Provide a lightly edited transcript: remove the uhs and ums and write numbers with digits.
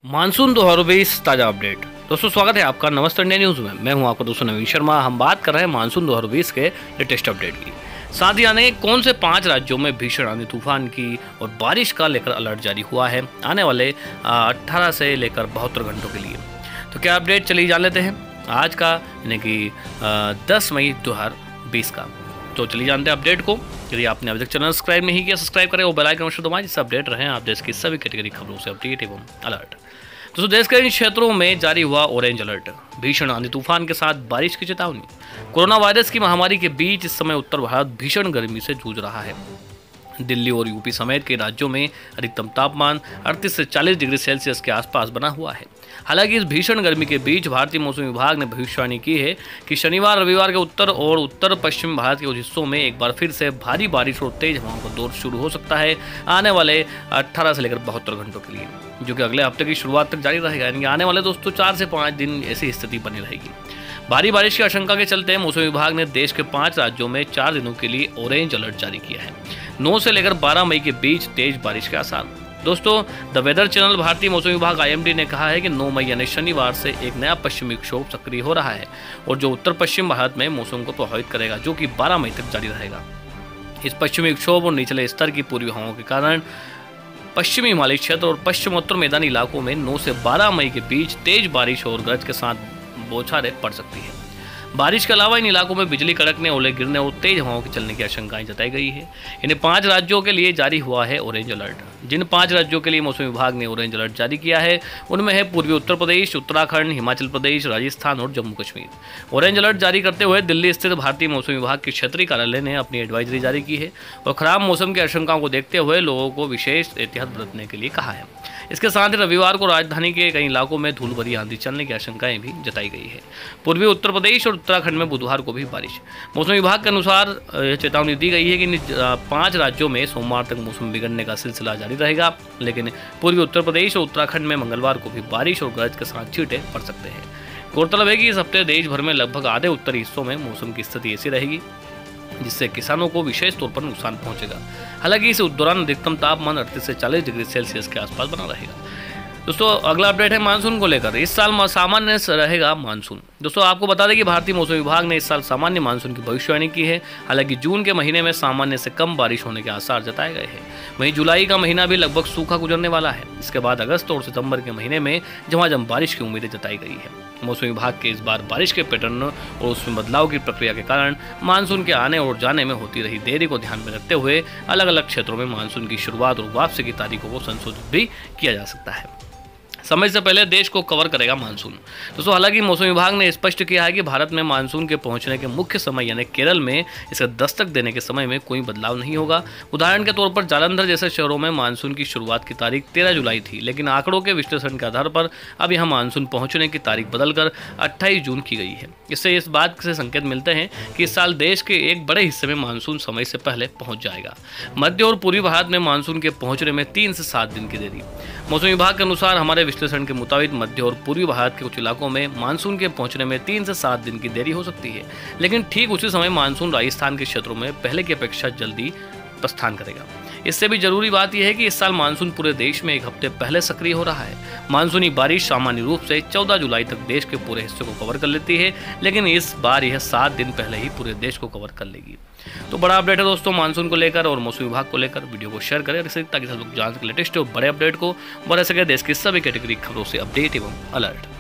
Monsoon 2020 ताजा update. दोस्तों स्वागत है आपका नमस्ते इंडिया न्यूज़ में। मैं हूं आपका दोस्तों नवीन शर्मा। हम बात कर रहे हैं मानसून 2020 के लेटेस्ट अपडेट की। साथ ही आने कौन से 5 राज्यों में भीषण आंधी तूफान की और बारिश का लेकर अलर्ट जारी हुआ है आने वाले 18 से लेकर 72 घंटों के लिए। तो क्या अपडेट चलिए जान लेते हैं आज का, यानी कि 10 मई 2020 का। तो चलिए जानते हैं अपडेट को। यदि आपने अभी तक चैनल सब्सक्राइब नहीं किया, सब्सक्राइब करें और बेल आइकन अवश्य दबाएं जिससे अपडेट रहें आप देश की सभी कैटेगरी खबरों से अपडेट एवं अलर्ट। दोस्तों देश के इन क्षेत्रों में जारी हुआ ऑरेंज अलर्ट। भीषण आंधी तूफान के साथ बारिश की चेतावनी। कोरोना वायरस की महामारी के बीच इस समय उत्तर भारत भीषण गर्मी से जूझ रहा है। दिल्ली और यूपी समेत कई राज्यों में अधिकतम तापमान 38 से 40 डिग्री सेल्सियस के आसपास बना हुआ है। हालांकि इस भीषण गर्मी के बीच भारतीय मौसम विभाग ने भविष्यवाणी की है कि शनिवार रविवार के उत्तर और उत्तर पश्चिम भारत के कुछ हिस्सों में एक बार फिर से भारी बारिश और तेज हवाओं का दौर शुरू हो सकता है आने वाले 18 से लेकर 72 घंटों के लिए, जो कि अगले हफ्ते की शुरुआत तक जारी रहेगा। यानी आने वाले दोस्तों 4 से 5 दिन ऐसी स्थिति बनी रहेगी। भारी बारिश की आशंका के चलते मौसम विभाग ने देश के 5 राज्यों में 4 दिनों के लिए ऑरेंज अलर्ट जारी किया है। 9 से लेकर 12 मई के बीच तेज बारिश के आसार। दोस्तों द वेदर चैनल भारतीय मौसम विभाग IMD ने कहा है कि 9 मई यानी शनिवार से एक नया पश्चिमी विक्षोभ सक्रिय हो रहा है और जो उत्तर पश्चिम भारत में मौसम को प्रभावित करेगा, जो कि 12 मई तक जारी रहेगा। इस पश्चिमी विक्षोभ और निचले स्तर की पूर्वी हवाओं के कारण पश्चिमी हिमालय क्षेत्र और पश्चिमोत्तर मैदानी इलाकों में 9 से 12 मई के बीच तेज बारिश और गरज के साथ बौछारें पड़ सकती है। बारिश के अलावा इन इलाकों में बिजली कड़कने, ओले गिरने और तेज हवाओं के चलने की आशंकाएं जताई गई है। इन्हें 5 राज्यों के लिए जारी हुआ है ऑरेंज अलर्ट। जिन 5 राज्यों के लिए मौसम विभाग ने ऑरेंज अलर्ट जारी किया है उनमें है पूर्वी उत्तर प्रदेश, उत्तराखंड, हिमाचल प्रदेश, राजस्थान और जम्मू कश्मीर। ऑरेंज अलर्ट जारी करते हुए दिल्ली स्थित भारतीय मौसम विभाग के क्षेत्रीय कार्यालय ने अपनी एडवाइजरी जारी की है और खराब मौसम की आशंकाओं को देखते हुए लोगों को विशेष एहतियात बरतने के लिए कहा है। इसके साथ ही रविवार को राजधानी के कई इलाकों में धूल भरी आंधी चलने की आशंकाएं भी जताई गई है। पूर्वी उत्तर प्रदेश और उत्तराखंड में बुधवार को भी बारिश। मौसम विभाग के अनुसार चेतावनी दी गई है कि इन 5 राज्यों में सोमवार तक मौसम बिगड़ने का सिलसिला जारी रहेगा, लेकिन पूर्वी उत्तर प्रदेश और उत्तराखंड में मंगलवार को भी बारिश और गरज के साथ छींटे पड़ सकते हैं। गौरतलब है कि इस हफ्ते देश भर में लगभग आधे उत्तरी हिस्सों में मौसम की स्थिति ऐसी रहेगी जिससे किसानों को विशेष तौर पर नुकसान पहुंचेगा। हालांकि इस दौरान अधिकतम तापमान 38 से 40 डिग्री सेल्सियस के आसपास बना रहेगा। दोस्तों अगला अपडेट है मानसून को लेकर। इस साल सामान्य रहेगा मानसून। दोस्तों आपको बता दें कि भारतीय मौसम विभाग ने इस साल सामान्य मानसून की भविष्यवाणी की है। हालांकि जून के महीने में सामान्य से कम बारिश होने के आसार जताए गए हैं। वहीं जुलाई का महीना भी लगभग सूखा गुजरने वाला है। इसके बाद अगस्त और सितंबर के महीने में झमाझम बारिश की उम्मीदें जताई गई है। मौसम विभाग के इस बार बारिश के पैटर्न और उसमें बदलाव की प्रक्रिया के कारण मानसून के आने और जाने में होती रही देरी को ध्यान में रखते हुए अलग अलग क्षेत्रों में मानसून की शुरुआत और वापसी की तारीखों को संशोधित भी किया जा सकता है। समय से पहले देश को कवर करेगा मानसून। दोस्तों हालांकि मौसम विभाग ने स्पष्ट किया है कि भारत में मानसून के पहुंचने के मुख्य समय यानी केरल में इसे दस्तक देने के समय में कोई बदलाव नहीं होगा। उदाहरण के तौर पर जालंधर जैसे शहरों में मानसून की शुरुआत की तारीख 13 जुलाई थी, लेकिन आंकड़ों के विश्लेषण के आधार पर अब यहाँ मानसून पहुंचने की तारीख बदलकर 28 जून की गई है। इससे इस बात से संकेत मिलते हैं कि इस साल देश के एक बड़े हिस्से में मानसून समय से पहले पहुंच जाएगा। मध्य और पूर्वी भारत में मानसून के पहुंचने में 3 से 7 दिन की देरी। मौसम विभाग के अनुसार हमारे विश्लेषण के मुताबिक मध्य और पूर्वी भारत के कुछ इलाकों में मानसून के पहुंचने में 3 से 7 दिन की देरी हो सकती है, लेकिन ठीक उसी समय मानसून राजस्थान के क्षेत्रों में पहले की अपेक्षा जल्दी प्रस्थान करेगा। इससे भी जरूरी बात यह है कि इस साल मानसून पूरे देश में एक हफ्ते पहले सक्रिय हो रहा है। मानसूनी बारिश सामान्य रूप से 14 जुलाई तक देश के पूरे हिस्से को कवर कर लेती है, लेकिन इस बार यह 7 दिन पहले ही पूरे देश को कवर कर लेगी। तो बड़ा अपडेट है दोस्तों मानसून को लेकर और मौसम विभाग को लेकर। वीडियो को शेयर करें ताकि सब लोग जान सके लेटेस्ट और बड़े अपडेट को, बढ़ सके देश की सभी कैटेगरी खबरों से अपडेट एवं अलर्ट।